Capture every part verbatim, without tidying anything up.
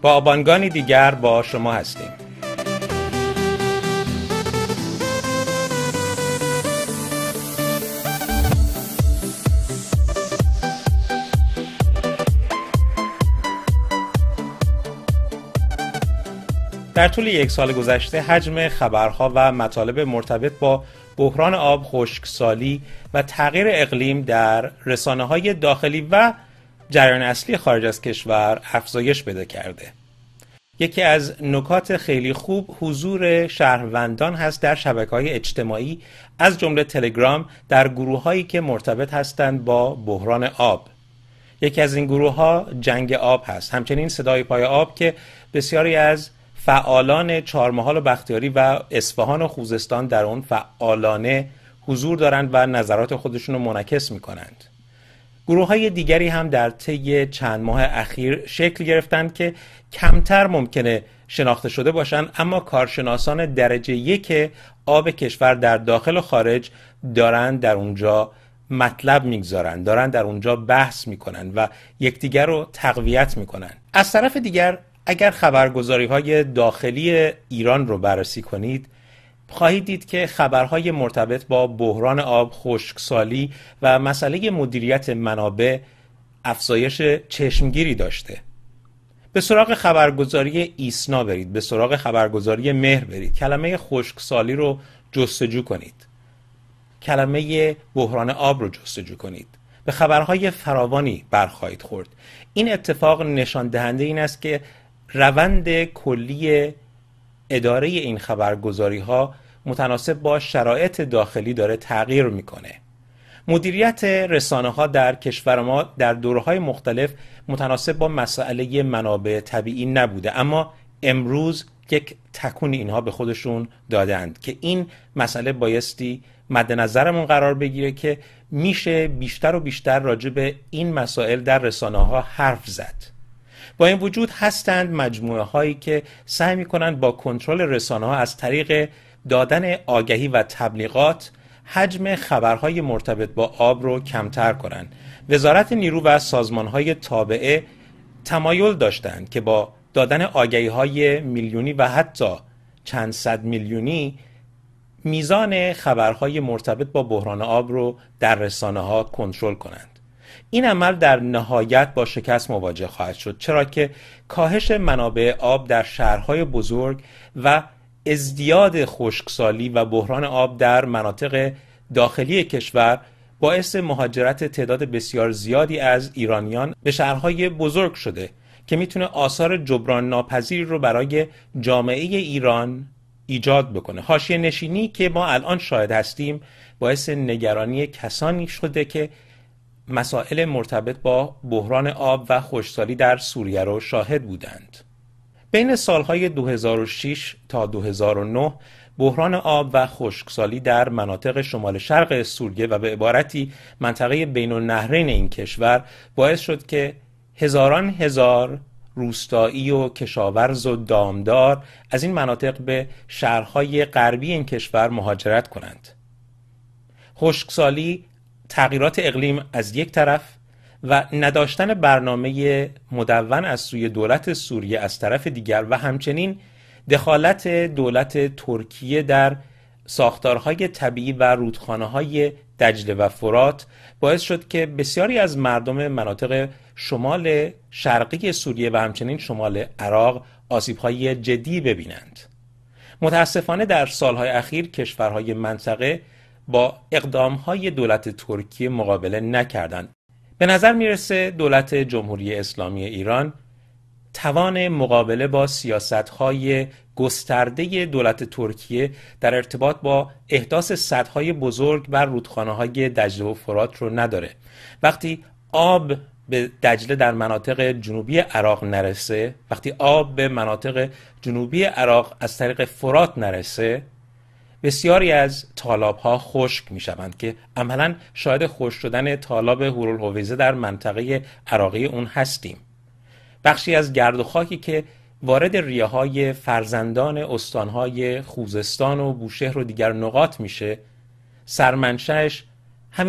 با آبانگانی دیگر با شما هستیم. در طول یک سال گذشته حجم خبرها و مطالب مرتبط با بحران آب، خشکسالی و تغییر اقلیم در رسانه‌های داخلی و جریان اصلی خارج از کشور افزایش پیدا کرده. یکی از نکات خیلی خوب حضور شهروندان هست در شبکه‌های اجتماعی، از جمله تلگرام، در گروه‌هایی که مرتبط هستند با بحران آب. یکی از این گروه‌ها جنگ آب هست. همچنین صدای پای آب که بسیاری از فعالان چهارمحال و بختیاری و اصفهان و خوزستان در اون فعالانه حضور دارند و نظرات خودشون رو منعکس می‌کنند. گروه‌های دیگری هم در طی چند ماه اخیر شکل گرفتند که کمتر ممکنه شناخته شده باشند، اما کارشناسان درجه یک آب کشور در داخل و خارج دارند در اونجا مطلب میگذارند، دارند در اونجا بحث میکنند و یکدیگر رو تقویت میکنند. از طرف دیگر اگر خبرگزاری‌های داخلی ایران رو بررسی کنید، خواهید دید که خبرهای مرتبط با بحران آب، خشکسالی و مسئله مدیریت منابع افزایش چشمگیری داشته. به سراغ خبرگزاری ایسنا برید، به سراغ خبرگزاری مهر برید، کلمه خشکسالی رو جستجو کنید، کلمه بحران آب رو جستجو کنید، به خبرهای فراوانی برخواهید خورد. این اتفاق نشان دهنده این است که روند کلی اداره این خبرگزاری ها متناسب با شرایط داخلی داره تغییر میکنه. مدیریت رسانه ها در کشور ما در دوره‌های مختلف متناسب با مسئله منابع طبیعی نبوده، اما امروز یک تکون اینها به خودشون دادند که این مسئله بایستی مد نظرمون قرار بگیره که میشه بیشتر و بیشتر راجع به این مسائل در رسانه ها حرف زد. با این وجود هستند مجموعه هایی که سعی میکنند با کنترل رسانه ها از طریق دادن آگهی و تبلیغات حجم خبرهای مرتبط با آب رو کمتر کنند. وزارت نیرو و سازمانهای تابعه تمایل داشتند که با دادن آگهی های میلیونی و حتی چند صد میلیونی میزان خبرهای مرتبط با بحران آب رو در رسانه ها کنترل کنند. این عمل در نهایت با شکست مواجه خواهد شد، چرا که کاهش منابع آب در شهرهای بزرگ و ازدیاد خشکسالی و بحران آب در مناطق داخلی کشور باعث مهاجرت تعداد بسیار زیادی از ایرانیان به شهرهای بزرگ شده که میتونه آثار جبران ناپذیری رو برای جامعه ایران ایجاد بکنه. حاشیه نشینی که ما الان شاهد هستیم باعث نگرانی کسانی شده که مسائل مرتبط با بحران آب و خشکسالی در سوریه رو شاهد بودند. بین سالهای دو هزار و شش تا دو هزار و نه بحران آب و خشکسالی در مناطق شمال شرق سوریه و به عبارتی منطقه بین النهرین این کشور باعث شد که هزاران هزار روستایی و کشاورز و دامدار از این مناطق به شهرهای غربی این کشور مهاجرت کنند. خشکسالی، تغییرات اقلیم از یک طرف و نداشتن برنامه مدون از سوی دولت سوریه از طرف دیگر و همچنین دخالت دولت ترکیه در ساختارهای طبیعی و رودخانه‌های دجله و فرات باعث شد که بسیاری از مردم مناطق شمال شرقی سوریه و همچنین شمال عراق آسیب‌های جدی ببینند. متاسفانه در سالهای اخیر کشورهای منطقه با اقدامهای دولت ترکیه مقابله نکردند. به نظر میرسه دولت جمهوری اسلامی ایران توان مقابله با سیاست‌های گسترده دولت ترکیه در ارتباط با احداث سدهای بزرگ بر رودخانه‌های دجله و فرات رو نداره. وقتی آب به دجله در مناطق جنوبی عراق نرسه، وقتی آب به مناطق جنوبی عراق از طریق فرات نرسه، بسیاری از تالاب‌ها خشک می‌شوند که عملاً شاهد خشک شدن تالاب هورالحویزه در منطقه عراقی اون هستیم. بخشی از گرد و خاکی که وارد ریه‌های فرزندان استان‌های خوزستان و بوشهر و دیگر نقاط میشه، سرمنشأش همین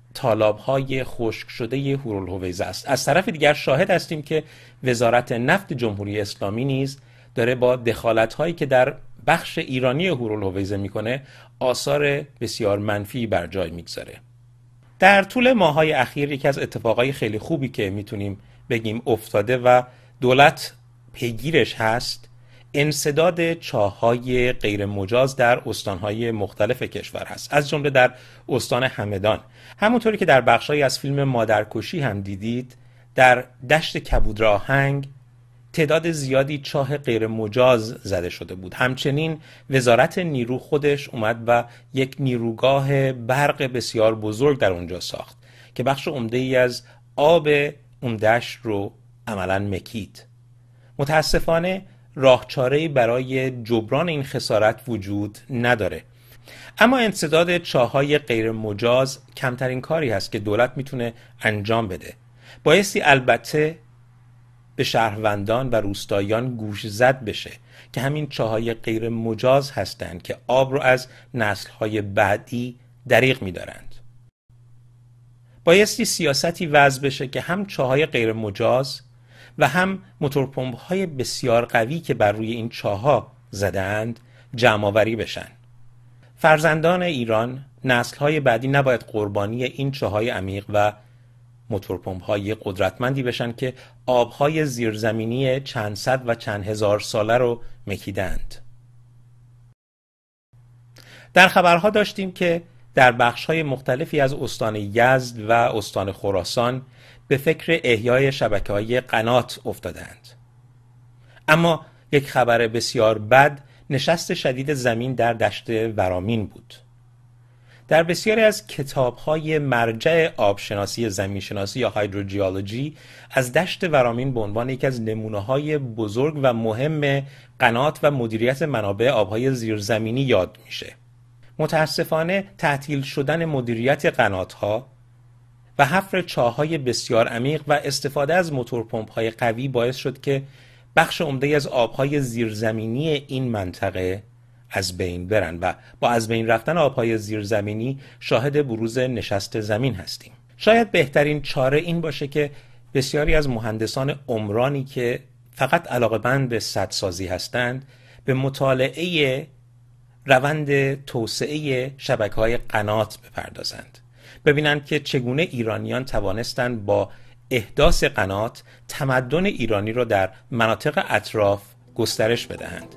تالاب‌های خشک شده هورالهویزه است. از طرف دیگر شاهد هستیم که وزارت نفت جمهوری اسلامی نیز داره با دخالت‌هایی که در بخش ایرانی هورالهویزه میکنه آثار بسیار منفی بر جای میگذاره. در طول ماه‌های اخیر یکی از اتفاقای خیلی خوبی که میتونیم بگیم افتاده و دولت پیگیرش هست، انسداد چاه‌های غیر مجاز در استان‌های مختلف کشور هست، از جمله در استان همدان. همونطوری که در بخشایی از فیلم مادرکشی هم دیدید، در دشت کبودراهنگ تعداد زیادی چاه غیر مجاز زده شده بود. همچنین وزارت نیرو خودش اومد و یک نیروگاه برق بسیار بزرگ در اونجا ساخت که بخش عمده‌ای از آب اون دشت رو عملاً مکید. متاسفانه راهچاره‌ای برای جبران این خسارت وجود نداره. اما انسداد چاه‌های غیر مجاز کمترین کاری هست که دولت میتونه انجام بده. بایستی البته به شهروندان و روستاییان گوش زد بشه که همین چاه‌های غیر مجاز هستند که آب رو از نسل‌های بعدی دریغ می‌دارند. بایستی سیاستی وضع بشه که هم چاه‌های غیر مجاز و هم موتورپمپ‌های بسیار قوی که بر روی این چاه‌ها زده‌اند جمع‌آوری بشن. فرزندان ایران، نسل‌های بعدی نباید قربانی این چاه‌های عمیق و موتورپمپ‌های قدرتمندی بشن که آب‌های زیرزمینی چند صد و چند هزار ساله رو مکیدند. در خبرها داشتیم که در بخش‌های مختلفی از استان یزد و استان خراسان به فکر احیای شبکه‌های قنات افتادند. اما یک خبر بسیار بد نشست شدید زمین در دشت ورامین بود. در بسیاری از کتاب‌های مرجع آبشناسی زمینشناسی یا هایدروجیولوژی از دشت ورامین به عنوان یکی از نمونه‌های بزرگ و مهم قنات و مدیریت منابع آب‌های زیرزمینی یاد میشه. متاسفانه تعطیل شدن مدیریت قنات‌ها و حفر چاه‌های بسیار عمیق و استفاده از موتورپمپ‌های قوی باعث شد که بخش عمده از آب‌های زیرزمینی این منطقه از بین برن و با از بین رفتن آب‌های زیرزمینی شاهد بروز نشست زمین هستیم. شاید بهترین چاره این باشه که بسیاری از مهندسان عمرانی که فقط علاقه‌مند به سدسازی هستند به مطالعه روند توسعه شبکه‌های قنات بپردازند. ببینند که چگونه ایرانیان توانستند با احداث قنات تمدن ایرانی را در مناطق اطراف گسترش بدهند.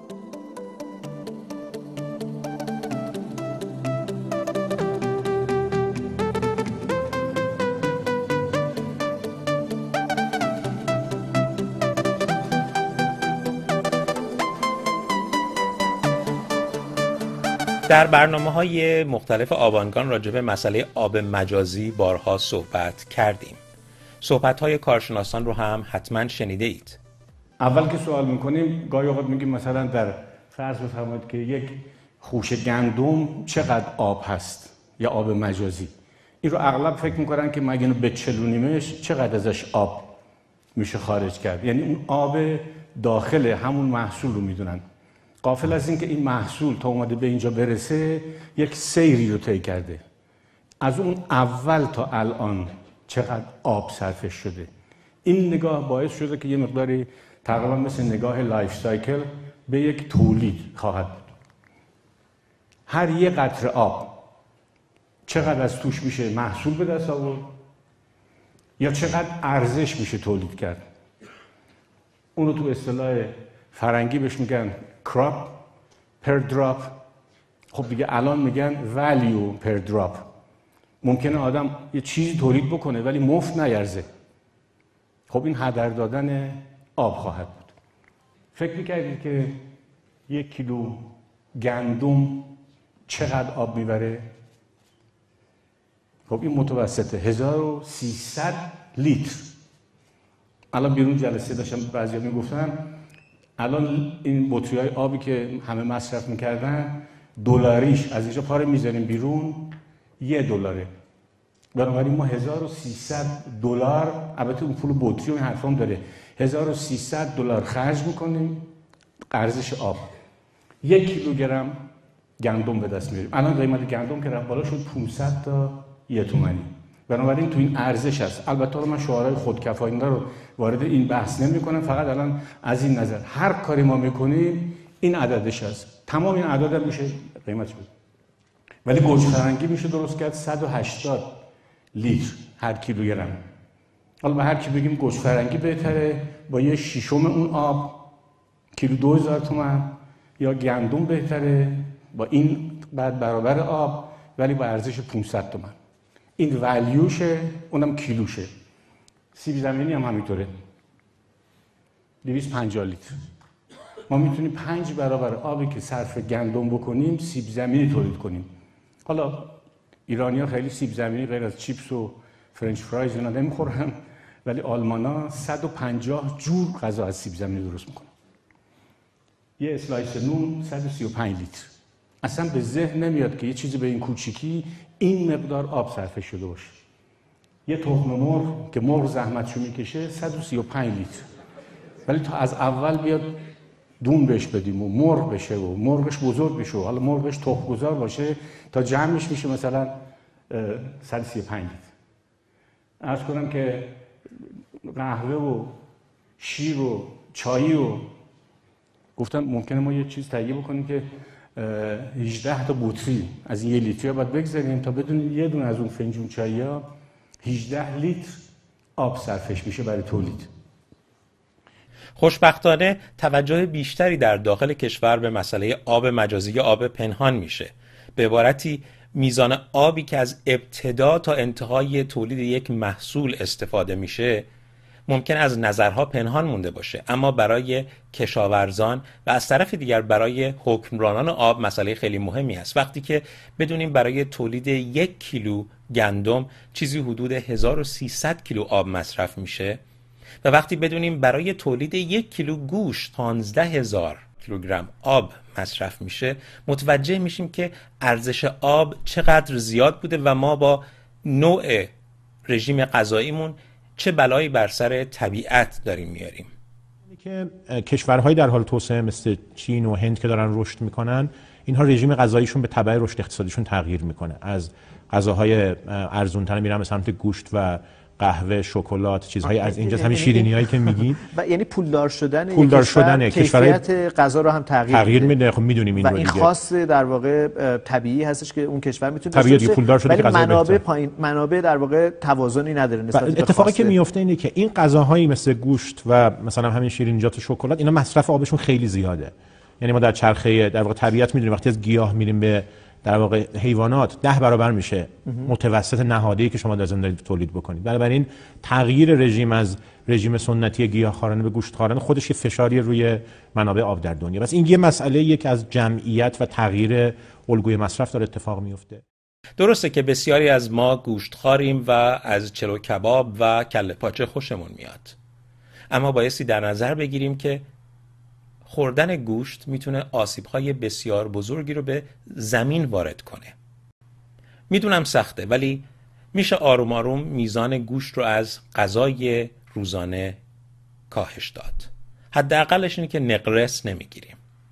در برنامه‌های مختلف آبانگان راجع به مسئله آب مجازی بارها صحبت کردیم. صحبت‌های کارشناسان رو هم حتما شنیده اید. اول که سوال می‌کنیم گاهی اوقات میگیم مثلا در فرض بفرمایید که یک خوشه گندم چقدر آب هست یا آب مجازی. این رو اغلب فکر می‌کنن که مگه اینو بچلونیمش چقدر ازش آب میشه خارج کرد. یعنی اون آب داخل همون محصول رو میدونن. غافل از این که این محصول تا اومده به اینجا برسه یک سیری رو طی کرده. از اون اول تا الان چقدر آب صرفش شده. این نگاه باعث شده که یه مقداری تقریبا مثل نگاه لایف سایکل به یک تولید خواهد بود. هر یه قطره آب چقدر از توش میشه محصول به دست آورد یا چقدر ارزش میشه تولید کرد. اونو تو اصطلاح فرنگی بهش میگن crop per drop. خب دیگه الان میگن value per drop. ممکنه آدم یه چیزی تولید بکنه ولی مفت نیرزه. خب این هدر دادن آب خواهد بود. فکر میکردید که یک کیلو گندم چقدر آب میبره؟ خب این متوسطه هزار و سیصد لیتر. الان بیرون جلسه داشتم بعضیا میگفتن الان این بطری‌های آبی که همه مصرف میکردن دلاریش از اینجا پاره میذاریم بیرون یه دلاره. بنابراین ما هزار و سیصد دلار، البته اون پول بطری و این حرفام داره، هزار و سیصد دلار خرج میکنیم ارزش آب. یک کیلوگرم گندم به دست میاریم. الان قیمت گندم که رفت بالا شد پانصد تا یه تومانی. بنابراین تو این ارزش است. البته من شعارهای خودکفایانه رو وارد این بحث نمی‌کنم، فقط الان از این نظر هر کاری ما می‌کنیم این عددش است. تمام این اعداد هم میشه قیمتش بود. ولی گوجه فرنگی میشه درست کرد صد و هشتاد لیتر هر کیلوگرم. حالا به هر کی بگیم گوجه فرنگی بهتره با یه شیشم اون آب کیلو دو هزار تومان، یا گندم بهتره با این بعد برابر آب ولی با ارزش پانصد تومان. این ولیوشه، اونم کیلوشه. سیب زمینی هم همینطوره، دویست و پنجاه لیتر. ما میتونیم پنج برابر آبی که صرف گندم بکنیم سیب زمینی تولید کنیم. حالا ایرانی‌ها خیلی سیب زمینی غیر از چیپس و فرنچ فرایز اینا نمیخورن، ولی آلمان‌ها صد و پنجاه جور غذا از سیب زمینی درست میکنن. یه اسلایس نون صد و سی و پنج لیتر. اصلا به ذهن نمیاد که یه چیزی به این کوچیکی این مقدار آب صرف شده باشه. یه تخم مرغ که مرغ زحمتشو میکشه صد و سی و پنج لیتر. ولی تا از اول بیاد دون بهش بدیم و مرغ بشه و مرغش بزرگ بشه، حالا مرغش تخم گذار باشه تا جمعش میشه مثلا صد و سی و پنج لیتر. عرض کنم که قهوه و شیر و چایی و گفتم ممکنه ما یه چیز تهیه بکنیم که هجده تا بطری از این یه لیتری باید بگذاریم تا بدون یه دونه از اون فنجون چایی ها هجده لیتر آب صرفش میشه برای تولید. خوشبختانه توجه بیشتری در داخل کشور به مسئله آب مجازی یا آب پنهان میشه. به عبارتی میزان آبی که از ابتدا تا انتهای تولید یک محصول استفاده میشه ممکن از نظرها پنهان مونده باشه، اما برای کشاورزان و از طرف دیگر برای حکمرانان آب مسئله خیلی مهمی است. وقتی که بدونیم برای تولید یک کیلو گندم چیزی حدود هزار و سیصد کیلو آب مصرف میشه و وقتی بدونیم برای تولید یک کیلو گوشت پانزده هزار کیلوگرم آب مصرف میشه، متوجه میشیم که ارزش آب چقدر زیاد بوده و ما با نوع رژیم غذاییمون چه بلایی بر سر طبیعت داریم میاریم. که کشورهای در حال توسعه مثل چین و هند که دارن رشد میکنن، اینها رژیم غذاییشون به تبع رشد اقتصادیشون تغییر میکنه. از غذاهای ارزونتر میرن به سمت گوشت و قهوه، شکلات، چیزهای از اینجاست، همین شیرینیایی که میگید. و یعنی پولدار شدن پولدار شدن کیفیت غذا رو هم تغییر, تغییر میده. خب میدونیم این و رو این دیگه. خاص در واقع طبیعی هستش که اون کشور میتونه طبیعی پولدار شده که غذا منابع پایین، منابع در واقع توازنی نداره نسبت به اتفاقی که میفته اینه که این غذاهایی مثل گوشت و مثلا همین شیرینیات و شکلات اینا مصرف آبشون خیلی زیاده. یعنی ما در چرخه در واقع طبیعت میدونیم وقتی از گیاه میریم به در واقع حیوانات ده برابر میشه متوسط نهاده‌ای که شما در زندگی تولید بکنید. بنابراین تغییر رژیم از رژیم سنتی گیاهخوارانه به گوشتخوارانه خودش یه فشاری روی منابع آب در دنیا. بس این یه مسئله یک از جمعیت و تغییر الگوی مصرف داره اتفاق میفته. درسته که بسیاری از ما گوشتخواریم و از چلو کباب و کله پاچه خوشمون میاد، اما بایستی در نظر بگیریم که خوردن گوشت میتونه آسیب‌های بسیار بزرگی رو به زمین وارد کنه. میدونم سخته، ولی میشه آروم آروم میزان گوشت رو از غذای روزانه کاهش داد. حداقلش اینه که نقرس نمیگیریم.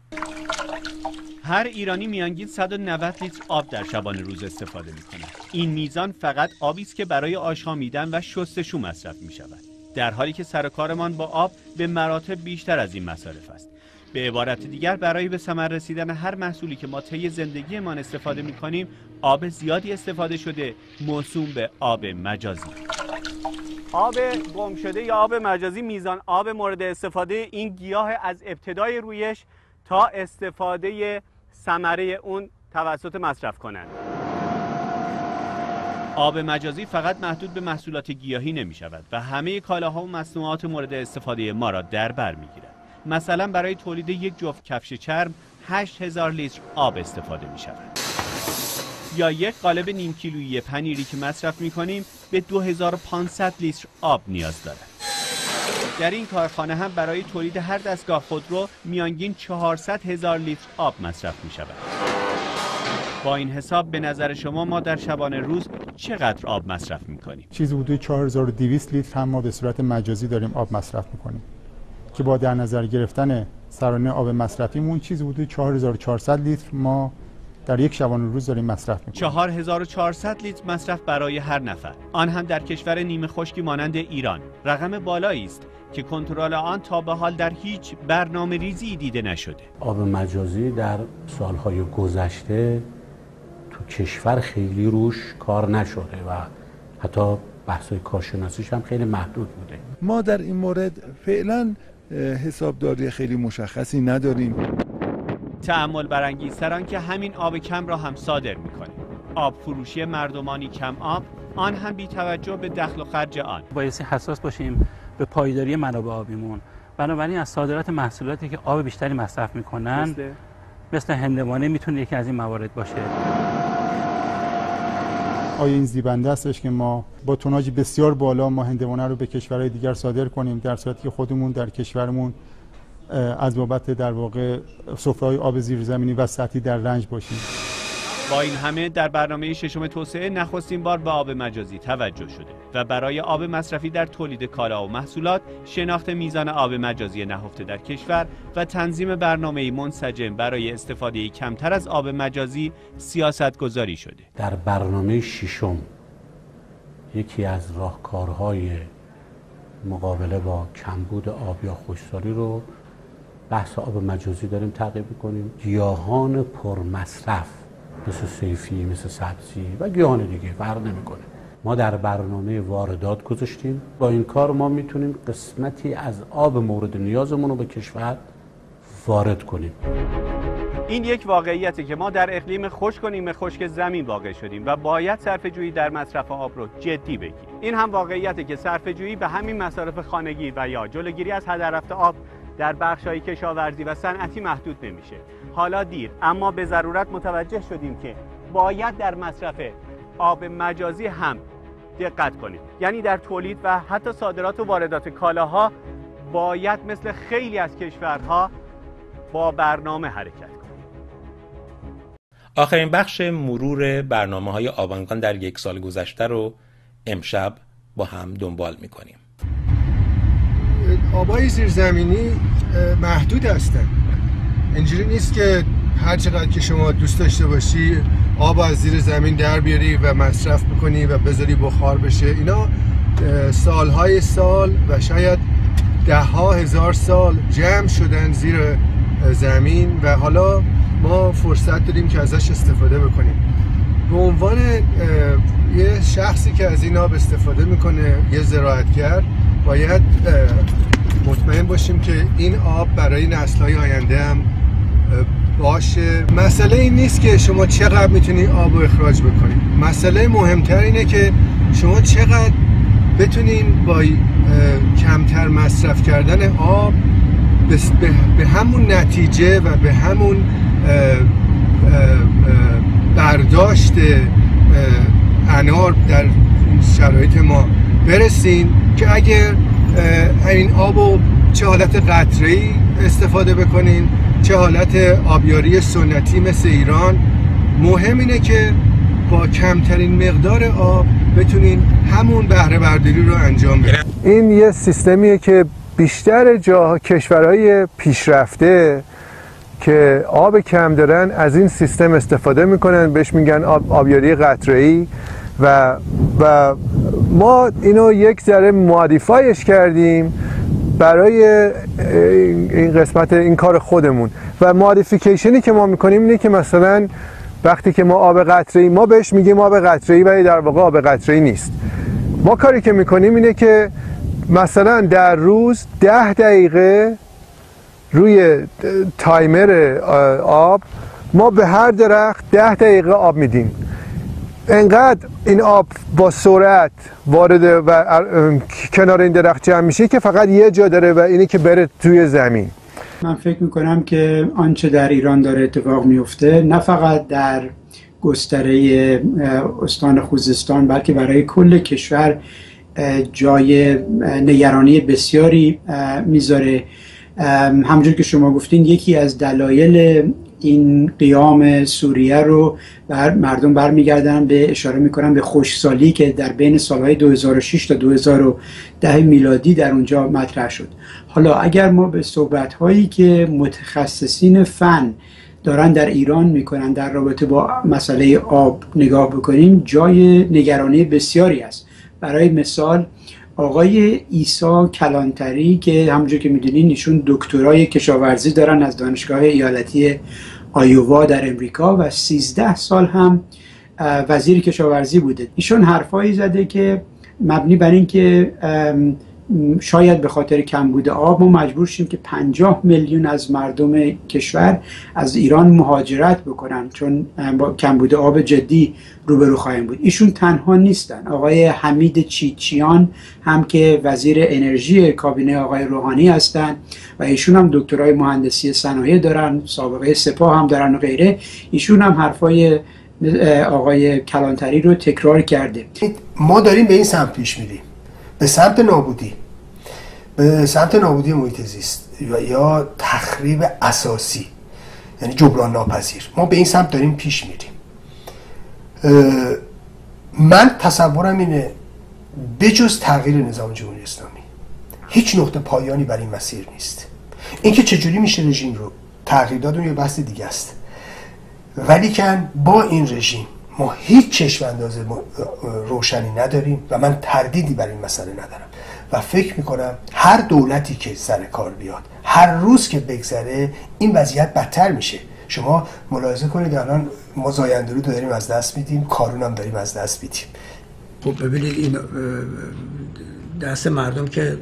هر ایرانی میانگین صد و نود لیتر آب در شبانه روز استفاده میکنه. این میزان فقط آبی است که برای آشامیدن و شستشو مصرف میشود، در حالی که سر و کارمان با آب به مراتب بیشتر از این مصارف است. به عبارت دیگر برای به ثمر رسیدن هر محصولی که ما طی زندگیمان استفاده می‌کنیم، آب زیادی استفاده شده موسوم به آب مجازی. آب گم شده یا آب مجازی میزان آب مورد استفاده این گیاه از ابتدای رویش تا استفاده ثمره اون توسط مصرف کنند. آب مجازی فقط محدود به محصولات گیاهی نمی‌شود و همه کالاها و مصنوعات مورد استفاده ما را در بر می‌گیرد. مثلا برای تولید یک جفت کفش چرم هشت هزار لیتر آب استفاده می شود. یا یک قالب نیم کیلویی پنیری که مصرف می کنیم به دو هزار و پانصد لیتر آب نیاز دارد. در این کارخانه هم برای تولید هر دستگاه خودرو میانگین چهارصد هزار لیتر آب مصرف می شود. با این حساب به نظر شما ما در شبانه روز چقدر آب مصرف می کنیم؟ چیزی حدود چهار هزار و دویست لیتر هم ما به صورت مجازی داریم آب مصرف می کنیم که با در نظر گرفتن سرانه آب مصرفیمون چیزی حدود چهار هزار و چهارصد لیتر ما در یک شبانه روز داریم مصرف میکنیم. چهار هزار و چهارصد لیتر مصرف برای هر نفر، آن هم در کشور نیمه خشکی مانند ایران. رقم بالایی است که کنترل آن تا به حال در هیچ برنامه ریزی دیده نشده. آب مجازی در سالهای گذشته تو کشور خیلی روش کار نشده و حتی بحث‌های کارشناسیش هم خیلی محدود بوده. ما در این مورد فعلا حسابداری خیلی مشخصی نداریم. تأمل برانگیزتر آن که همین آب کم را هم صادر می‌کنه. آب فروشی مردمانی کم آب، آن هم بی توجه به دخل و خرج آن. بایستی حساس باشیم به پایداری منابع آبیمون. بنابراین از صادرات محصولاتی که آب بیشتری مصرف می‌کنن مثل, مثل هندوانه میتونه یکی از این موارد باشه. آیا این زیبنده استش که ما با توناژ بسیار بالا ما هندوانه رو به کشورهای دیگر صادر کنیم، در صورتی که خودمون در کشورمون از بابت در واقع سفره‌های آب زیرزمینی و سطحی در رنج باشیم؟ با این همه در برنامه ششم توسعه نخستین بار به آب مجازی توجه شده و برای آب مصرفی در تولید کالا و محصولات شناخت میزان آب مجازی نهفته در کشور و تنظیم برنامه‌ای منسجم برای استفاده کمتر از آب مجازی سیاست گذاری شده. در برنامه ششم یکی از راهکارهای مقابله با کمبود آب یا خشکسالی رو بحث آب مجازی داریم تعقیب می‌کنیم. گیاهان پرمصرف مثل سیفی، مثل سبزی و گیاهان دیگه فرق نمی‌کنه. ما در برنامه واردات گذاشتیم. با این کار ما میتونیم قسمتی از آب مورد نیازمون رو به کشور وارد کنیم. این یک واقعیتی که ما در اقلیم خشک و نیمه خشک زمین واقع شدیم و باید صرفه‌جویی در مصرف آب رو جدی بگیریم. این هم واقعیتی که صرفه‌جویی به همین مصارف خانگی و یا جلوگیری از هدر رفت آب در بخش‌های کشاورزی و صنعتی محدود نمیشه. حالا دیر، اما به ضرورت متوجه شدیم که باید در مصرف آب مجازی هم دقت کنیم. یعنی در تولید و حتی صادرات و واردات کالاها باید مثل خیلی از کشورها با برنامه حرکت کنیم. آخرین بخش مرور برنامه‌های آبانگان در یک سال گذشته رو امشب با هم دنبال می‌کنیم. آبای زیرزمینی محدود هستن. اینجوری نیست که هر چقدر که شما دوست داشته باشی آب از زیر زمین در بیاری و مصرف بکنی و بذاری بخار بشه. اینا سالهای سال و شاید ده ها هزار سال جمع شدن زیر زمین و حالا ما فرصت داریم که ازش استفاده بکنیم. به عنوان یه شخصی که از این آب استفاده میکنه، یه زراعتگر، باید مطمئن باشیم که این آب برای نسل‌های آینده هم باشه. مسئله این نیست که شما چقدر میتونی آب رو اخراج بکنید. مسئله مهمتر اینه که شما چقدر بتونین با کمتر مصرف کردن آب به همون نتیجه و به همون برداشت انار در شرایط ما برسین که اگر این آبو چه حالت قطره‌ای استفاده بکنین چه حالت آبیاری سنتی مثل ایران، مهم اینه که با کمترین مقدار آب بتونین همون بهره برداری رو انجام بدین. این یه سیستمیه که بیشتر جاها کشورهای پیشرفته که آب کم دارن از این سیستم استفاده میکنن، بهش میگن آب آبیاری قطره‌ای و و ما اینو یک ذره مودیفایش کردیم برای این قسمت این کار خودمون. و مودیفیکیشنی که ما میکنیم اینه که مثلا وقتی که ما آب قطره‌ای، ما بهش میگیم آب قطره‌ای ولی در واقع آب قطره‌ای نیست. ما کاری که میکنیم اینه که مثلا در روز ده دقیقه روی تایمر آب ما به هر درخت ده دقیقه آب میدیم. انقدر این آب با سرعت وارد و کنار این درخت جمع میشه که فقط یه جا داره و اینه که بره توی زمین. من فکر میکنم که آنچه در ایران داره اتفاق میفته نه فقط در گستره استان خوزستان بلکه برای کل کشور جای نگرانی بسیاری میذاره. همونجور که شما گفتین یکی از دلایل این قیام سوریه رو بر مردم برمیگردن به اشاره میکنن به خشکسالی که در بین سالهای دو هزار و شش تا دو هزار و ده میلادی در اونجا مطرح شد. حالا اگر ما به صحبت‌هایی که متخصصین فن دارن در ایران میکنن در رابطه با مسئله آب نگاه بکنیم، جای نگرانی بسیاری است. برای مثال آقای عیسی کلانتری که همونجور که میدونین ایشون دکترای کشاورزی دارن از دانشگاه ایالتی آیووا در امریکا و سیزده سال هم وزیر کشاورزی بوده. ایشون حرفایی زده که مبنی بر این که شاید به خاطر کمبود آب ما مجبور شیم که پنجاه میلیون از مردم کشور از ایران مهاجرت بکنن چون با کمبود آب جدی روبرو خواهیم بود. ایشون تنها نیستن. آقای حمید چیچیان هم که وزیر انرژی کابینه آقای روحانی هستن و ایشون هم دکترای مهندسی صنایع دارن، سابقه سپاه هم دارن و غیره. ایشون هم حرفای آقای کلانتری رو تکرار کرده. ما داریم به این سمت پیش میریم، به سمت نابودی، به سمت نابودی محیط زیست یا تخریب اساسی، یعنی جبران ناپذیر. ما به این سمت داریم پیش میریم. من تصورم اینه بجز تغییر نظام جمهوری اسلامی هیچ نقطه پایانی برای این مسیر نیست. اینکه چجوری میشه رژیم رو تغییر داد اون یه بحث دیگه است، ولی کن با این رژیم ما هیچ چشم انداز روشنی نداریم و من تردیدی بر این مسئله ندارم و فکر میکنم هر دولتی که سر کار بیاد، هر روز که بگذره این وضعیت بدتر میشه. شما ملاحظه کنید الان ما زاینده رو داریم از دست میدیم، کارون هم داریم از دست میدیم. خب ببینید این دست مردم که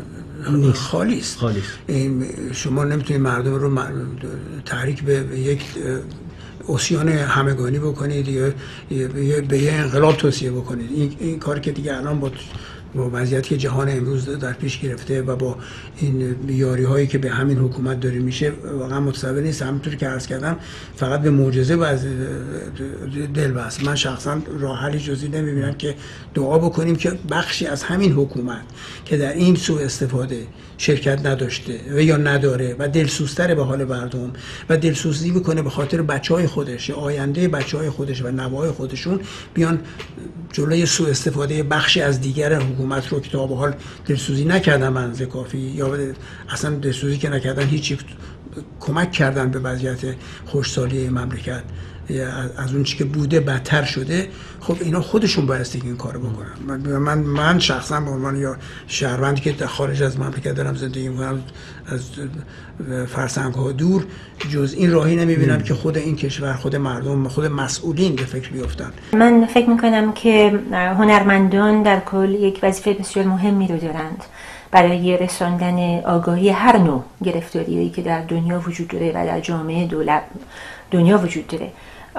خالی است. شما نمیتونید مردم رو تحریک به یک اوسیان همگانی بکنید یا به یه انقلاب توصیه بکنید. این, این کار که دیگه الان با با وضعیتی که جهان امروز در پیش گرفته و با این بیاری هایی که به همین حکومت داره میشه واقعا متصور نیست. همونطور که عرض کردم فقط به معجزه و از دل بست. من شخصا راه حلی جزئی نمیبینم که دعا بکنیم که بخشی از همین حکومت که در این سوء استفاده شرکت نداشته و یا نداره و دلسوزتره به حال مردم و دلسوزی میکنه به خاطر بچهای خودش یا آینده بچهای خودش و نوه‌های خودشون، بیان جلوی سوء استفاده بخشی از دیگر حکومت رو که تا به حال دلسوزی نکردن منزه کافی یا اصلا دلسوزی که نکردن هیچی کمک کردن به وضعیت خوشسالی مملکت از اون چی که بوده بدتر شده. خب اینا خودشون بایستی که این کارو بکنن. من من شخصا به عنوان یا شهروندی که در خارج از مملکت دارم زندگی میکنم، از فرسنگ ها دور، جز این راهی نمیبینم که خود این کشور، خود مردم، خود مسئولین به فکر بیفتن. من فکر میکنم که هنرمندان در کل یک وظیفه بسیار مهمی رو دارند برای رساندن آگاهی هر نوع گرفتاریایی که در دنیا وجود داره و در جامعه دولت دنیا وجود داره.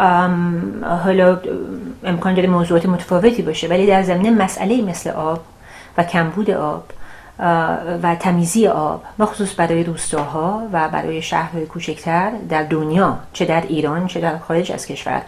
حالا امکان داره موضوعات متفاوتی باشه، ولی در زمینه مسئله مثل آب و کمبود آب و تمیزی آب، بخصوص برای روستاها و برای شهرهای کوچکتر در دنیا، چه در ایران چه در خارج از کشور،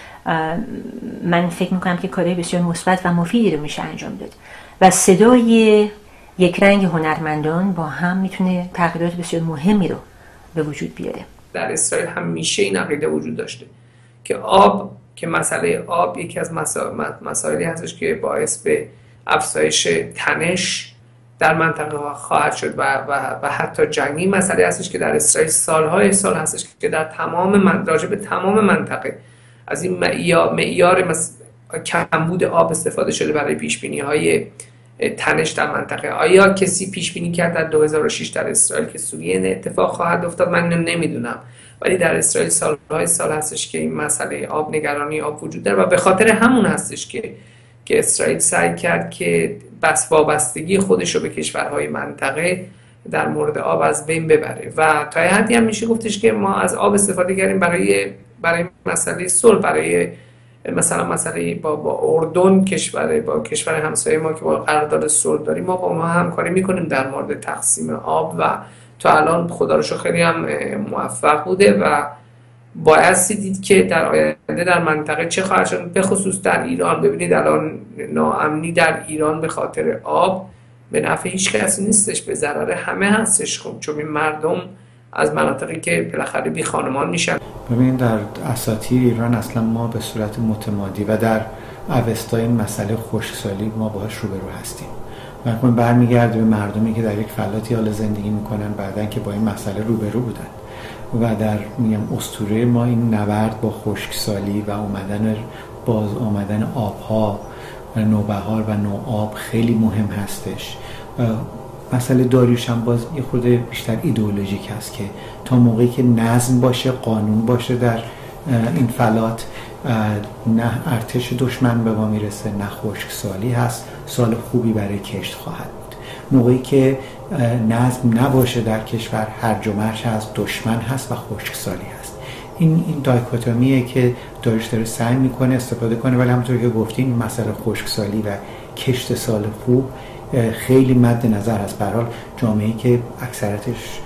من فکر میکنم که کارهای بسیار مثبت و مفیدی رو میشه انجام داد و صدای یک رنگ هنرمندان با هم میتونه تغییرات بسیار مهمی رو به وجود بیاره. در اسرائیل همیشه این عقیده وجود داشته که آب، که مسئله آب یکی از مسائلی هستش که باعث به افزایش تنش در منطقه خواهد شد و, و, و حتی جنگی مسئله هستش که در اسرائیل سالهای سال هستش که در تمام من راجع به تمام منطقه از این معیار, معیار مس... کمبود آب استفاده شده برای پیش بینی های تنش در منطقه. آیا کسی پیش بینی کرد در دو هزار و شش در اسرائیل که سوریه این اتفاق خواهد افتاد؟ من نمیدونم، ولی در اسرائیل سالهای سال هستش که این مسئله آب، نگرانی آب وجود داره و به خاطر همون هستش که که اسرائیل سعی کرد که بس وابستگی خودش رو به کشورهای منطقه در مورد آب از بین ببره و تا حدی هم میشه گفتش که ما از آب استفاده کردیم برای برای مسئله صلح، برای مثلا مسئله با با اردن، کشور با کشور همسایه ما که با قرارداد صلح داریم، ما با ما همکاری میکنیم در مورد تقسیم آب و تا الان خدا رو شکر خیلی هم موفق بوده و بایستی دید که در آینده در منطقه چه خواهد شد، به خصوص در ایران. ببینید الان ناامنی در ایران به خاطر آب به نفع هیچ کسی نیستش، به ضرر همه هستش. خب چون این مردم از مناطقی که بالاخره بی خانمان میشن. ببینید در اساطیر ایران اصلا ما به صورت متمادی و در اوستای مسئله خشکسالی ما باهاش روبرو هستیم. و برمیگرده به مردمی که در یک فلاتی حال زندگی میکنن بعدن که با این مسئله روبرو بودن و در میگم اسطوره ما این نبرد با خشکسالی و اومدن باز آمدن آبها و نوبهار و نوآب خیلی مهم هستش. مسئله داریوش هم باز یه خود بیشتر ایدئولوژیک هست که تا موقعی که نظم باشه، قانون باشه در این فلات، نه ارتش دشمن به ما میرسه، نه خشکسالی هست، سال خوبی برای کشت خواهد بود. موقعی که نظم نباشه در کشور، هرج و مرج هست، دشمن هست و خشکسالی هست. این این دایکوتومیه که داریوش داره سعی میکنه استفاده کنه، ولی همونطور که گفتیم مسئله خشکسالی و کشت سال خوب خیلی مد نظر است. به هر حال جامعه‌ای که اکثرتش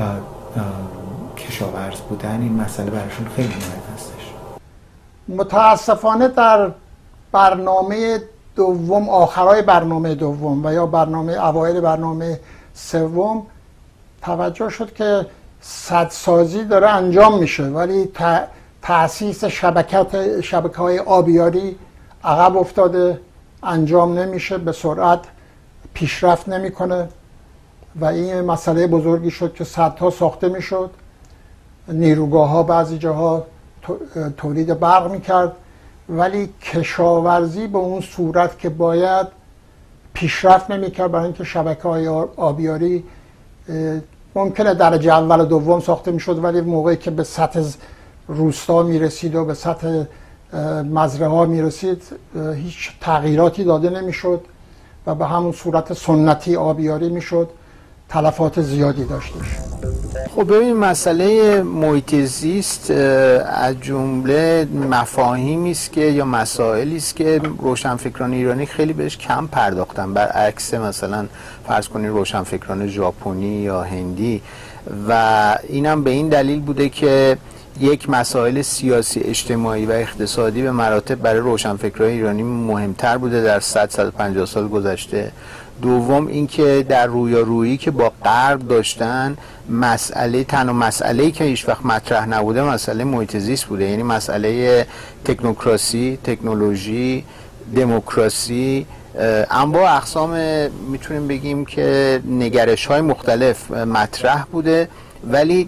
کشاورز بودن این مسئله براشون خیلی مهم هستش. متاسفانه در برنامه دوم، آخرای برنامه دوم و یا برنامه اوایل برنامه سوم توجه شد که سدسازی داره انجام میشه، ولی تأسیس شبکت شبکه‌های آبیاری عقب افتاده، انجام نمیشه، به سرعت پیشرفت نمیکنه و این مسئله بزرگی شد که سدها ساخته میشد، نیروگاه ها بعضی جاها تولید برق میکرد، ولی کشاورزی به اون صورت که باید پیشرفت نمیکرد، برای اینکه شبکه‌های آبیاری ممکنه درجه اول و دوم ساخته میشد، ولی موقعی که به سطح روستا میرسید و به سطح مزرعه ها میرسید هیچ تغییراتی داده نمیشد و به همون صورت سنتی آبیاری میشد، تلفات زیادی داشتش. خب ببین مسئله محیط زیست از جمله مفاهیمی است که یا مسائلی است که روشنفکران ایرانی خیلی بهش کم پرداختن، برعکس مثلا فرض کنید روشنفکران ژاپنی یا هندی، و اینم به این دلیل بوده که یک مسائل سیاسی، اجتماعی و اقتصادی به مراتب برای روشنفکران ایرانی مهمتر بوده در صد تا صد و پنجاه سال گذشته. دوم اینکه در رویارویی که با غرب داشتن، مسئله تنها مسئله‌ای که هیچ وقت مطرح نبوده مسئله محیط زیست بوده، یعنی مسئله تکنوکراسی، تکنولوژی، دموکراسی، انواع اقسام میتونیم بگیم که نگرش‌های مختلف مطرح بوده، ولی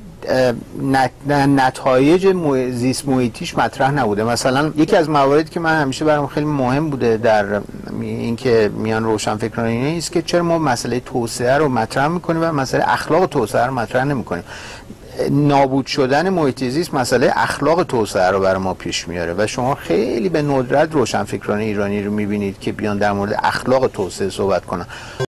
نتایج زیست محیطیش مطرح نبوده. مثلا یکی از مواردی که من همیشه برام خیلی مهم بوده در اینکه میان روشنفکران ایرانی است که چرا ما مسئله توسعه رو مطرح میکنیم و مسئله اخلاق توسعه رو مطرح نمیکنیم. نابود شدن محیط زیست مسئله اخلاق توسعه رو برای ما پیش میاره و شما خیلی به ندرت روشنفکران ایرانی رو میبینید که بیان در مورد اخلاق توسعه صحبت کنن.